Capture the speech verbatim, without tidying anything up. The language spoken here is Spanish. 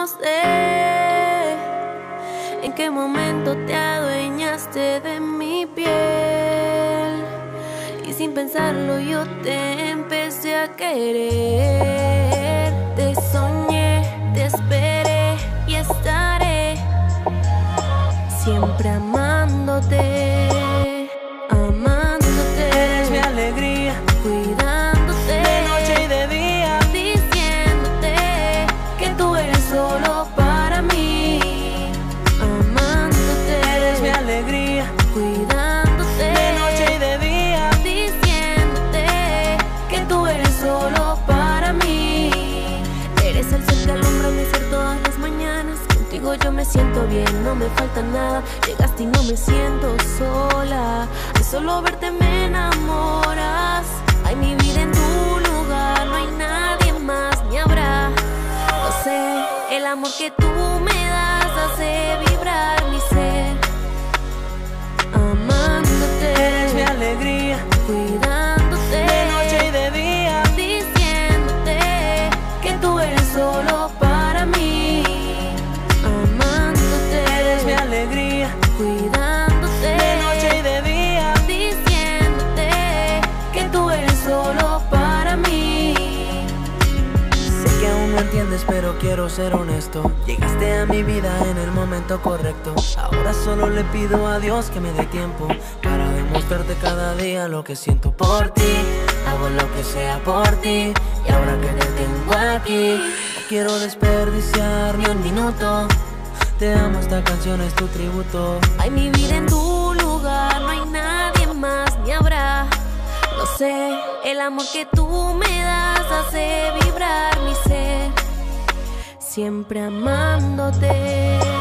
sé en qué momento te adueñaste de mi piel y sin pensarlo yo te empecé a querer. Te soñé, te esperé y estaré siempre amándote, amándote. Eres mi alegría, cuidándote de noche y de día, diciéndote que tú eres solo para mí, amándote. eres mi alegría, cuidándote de noche y de día, diciéndote que tú eres solo para mí. Eres el sol que alumbra mi ser todas las mañanas. Contigo yo me siento bien, no me falta nada. Llegaste y no me siento sola. De solo verte me enamoras. Ay, mi vida en tu lugar, no hay nadie más ni habrá. No sé, el amor que tú me das hace vibrar mi ser, amándote. eres mi alegría, cuidándote de noche y de día, diciéndote que tú eres solo para mí, amándote. eres mi alegría, cuidándote de noche y de día, diciéndote que tú eres solo para mí. sé que aún no entiendes pero quiero ser honesto. Llegaste a mi vida en el momento correcto. Ahora solo le pido a Dios que me dé tiempo para demostrarte cada día lo que siento por ti. Hago lo que sea por ti y ahora que te tengo aquí no quiero desperdiciar ni un minuto. Te amo, esta canción es tu tributo. Ay, mi vida en tu lugar, no hay nadie más ni habrá. Lo sé, el amor que tú me das hace vibrar mi ser, siempre amándote.